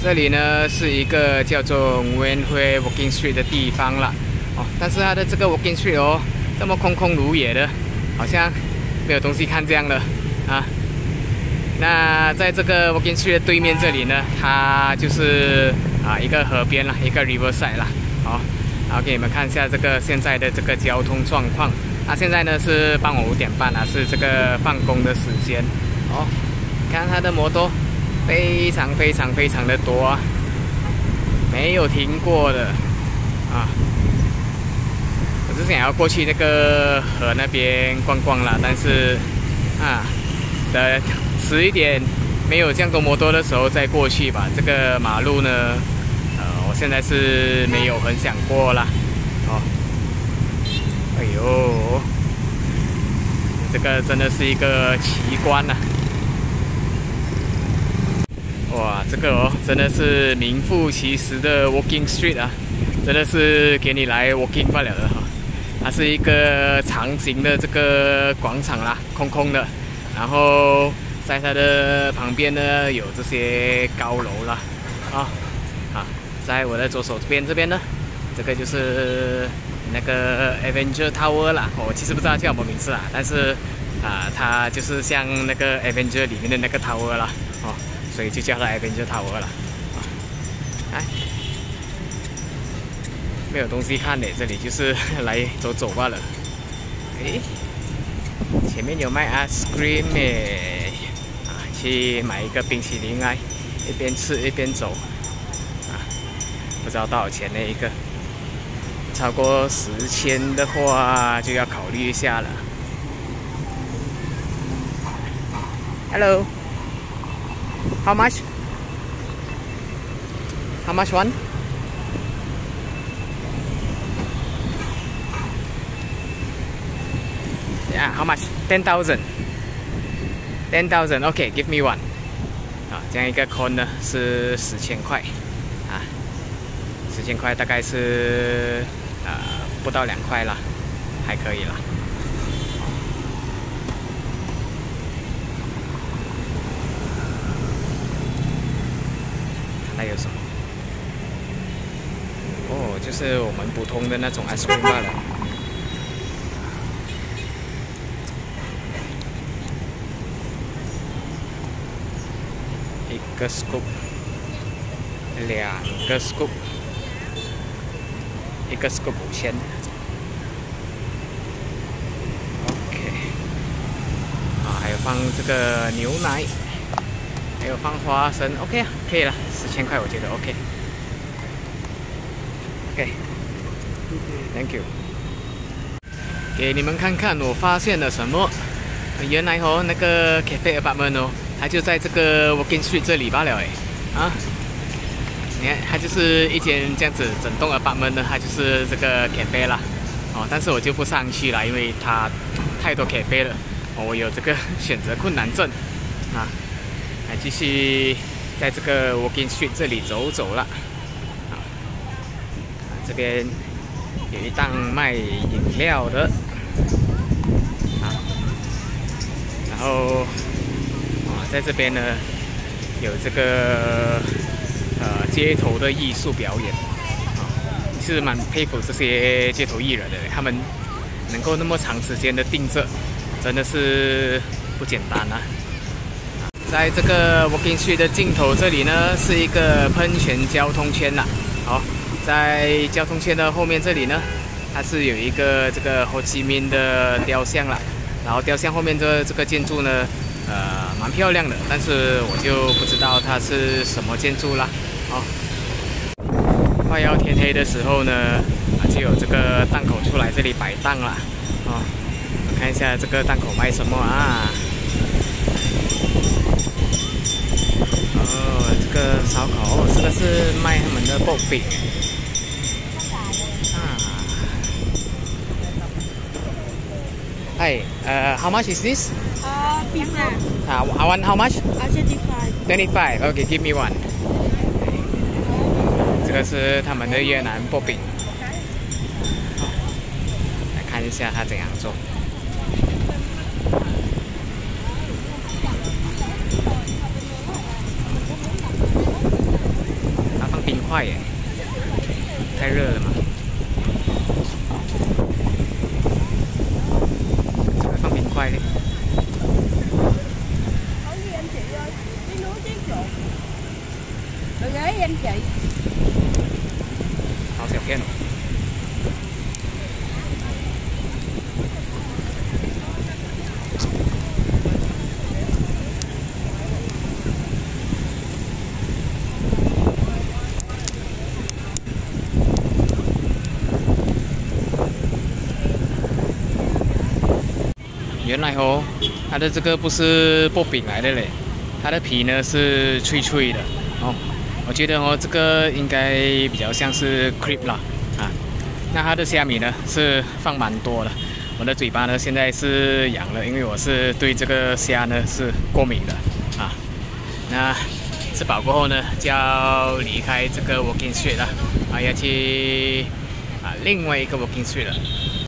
这里呢是一个叫做Nguyen Hue Walking Street 的地方啦。哦，但是它的这个 Walking Street 哦，这么空空如也的，好像没有东西看这样的啊。那在这个 Walking Street 的对面这里呢，它就是一个河边啦，一个 Riverside 啦。好，然后给你们看一下这个现在的这个交通状况。现在呢是傍晚5点半是这个放工的时间。哦，看它的摩托非常的多啊，没有停过的啊。我是想要过去那个河那边逛逛啦，但是等迟一点没有这样多摩托的时候再过去吧。这个马路呢，我现在是没有很想过啦。哦，哎呦，这个真的是一个奇观呐！哇，这个真的是名副其实的 Walking Street 啊，真的是给你来 Walking 罢了的哈。它是一个长形的这个广场啦，空空的，然后在它的旁边呢有这些高楼啦，在我的左手边这边呢，这个就是那个 Avenger Tower 啦。我其实不知道叫什么名字啦，但是它就是像那个 Avenger 里面的那个 Tower 啦，所以就叫它 Avenger Tower 了。没有东西看的，这里就是来走走罢了。前面有卖 ice cream 去买一个冰淇淋来，一边吃一边走。不知道多少钱的一个，超过10千的话就要考虑一下了。Hello, how much? How much one? Yeah, how much? 10,000. 10,000. Okay, give me one. 这样一个 cone 呢是10,000块10,000块大概是不到2块啦，还可以啦。看它有什么？哦，就是我们普通的那种 ice cream 罢了。1个 scoop， 2个 scoop， 1个 scoop 5000。OK， 还有放这个牛奶，还有放花生 ，OK 啊，可以了，10,000块我觉得 OK。OK，Thank you。给你们看看我发现了什么，原来那个 Cafe Apartment 它就在这个 Walking Street 这里罢了你看，它就是一间这样子整栋 apartment 呢，它就是这个 cafe 啦。但是我就不上去了，因为它太多 cafe 了。我有这个选择困难症来继续在这个 Walking Street 这里走走了。这边有一档卖饮料的然后在这边呢有这个街头的艺术表演是蛮佩服这些街头艺人的，他们能够那么长时间的定着，真的是不简单啊。在这个 Walking Street 的尽头这里呢是一个喷泉交通圈啦。在交通圈的后面这里呢，它是有一个这个Ho Chi Minh的雕像啦，然后雕像后面的这个建筑呢蛮漂亮的，但是我就不知道它是什么建筑啦。快要天黑的时候呢，就有这个档口出来这里摆档啦。看一下这个档口卖什么这个烧烤，这个是卖他们的薄饼。Hi, how much is this? Pizza. I want how much? 25. 25. Okay, give me one. 这个是他们的越南薄饼。来看一下它怎样做。 块耶，太热了嘛。怎么放冰块呢？好小片哦。原来哦，它的这个不是薄饼来的嘞，它的皮呢是脆脆的哦。我觉得哦，这个应该比较像是 crepe 啦啊。那它的虾米呢是放蛮多的，我的嘴巴呢现在是痒了，因为我是对这个虾呢是过敏的啊。那吃饱过后呢，就要离开这个 Walking Street 了啊，要去另外一个 Walking Street 了。